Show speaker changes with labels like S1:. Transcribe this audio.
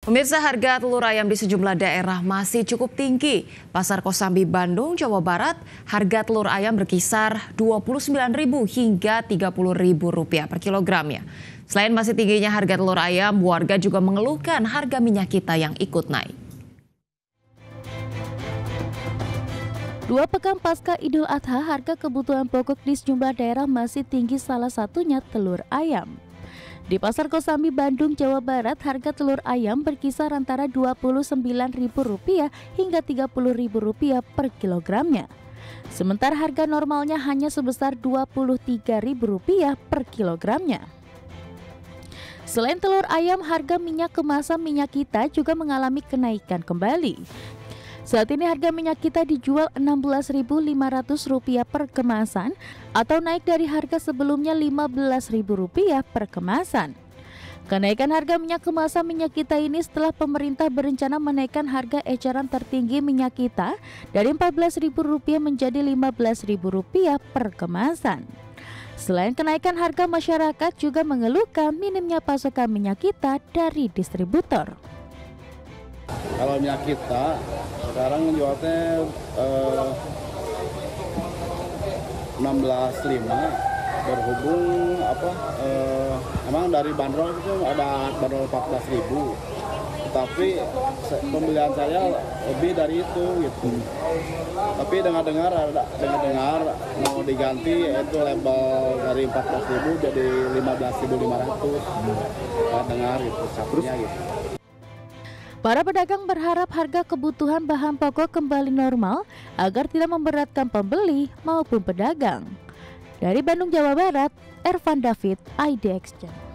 S1: Pemirsa, harga telur ayam di sejumlah daerah masih cukup tinggi. Pasar Kosambi, Bandung, Jawa Barat, harga telur ayam berkisar Rp29.000 hingga Rp30.000 per kilogramnya. Selain masih tingginya harga telur ayam, warga juga mengeluhkan harga minyak kita yang ikut naik.
S2: 2 pekan pasca Idul Adha, harga kebutuhan pokok di sejumlah daerah masih tinggi, salah satunya telur ayam. Di Pasar Kosambi, Bandung, Jawa Barat, harga telur ayam berkisar antara Rp29.000 hingga Rp30.000 per kilogramnya. Sementara harga normalnya hanya sebesar Rp23.000 per kilogramnya. Selain telur ayam, harga minyak kemasan minyak kita juga mengalami kenaikan kembali. Saat ini harga minyak kita dijual Rp16.500 per kemasan atau naik dari harga sebelumnya Rp15.000 per kemasan. Kenaikan harga minyak kemasan minyak kita ini setelah pemerintah berencana menaikkan harga eceran tertinggi minyak kita dari Rp14.000 menjadi Rp15.000 per kemasan. Selain kenaikan harga, masyarakat juga mengeluhkan minimnya pasokan minyak kita dari distributor.
S3: Kalau minyak kita sekarang jualnya 16.500 berhubung emang dari bandrol itu ada bandrol 14.000, tapi pembelian saya lebih dari itu gitu. Tapi dengar mau diganti itu label dari 14.000 jadi 15.500. Dengar gitu, satunya gitu.
S2: Para pedagang berharap harga kebutuhan bahan pokok kembali normal agar tidak memberatkan pembeli maupun pedagang. Dari Bandung, Jawa Barat, Ervan David, IDX Channel.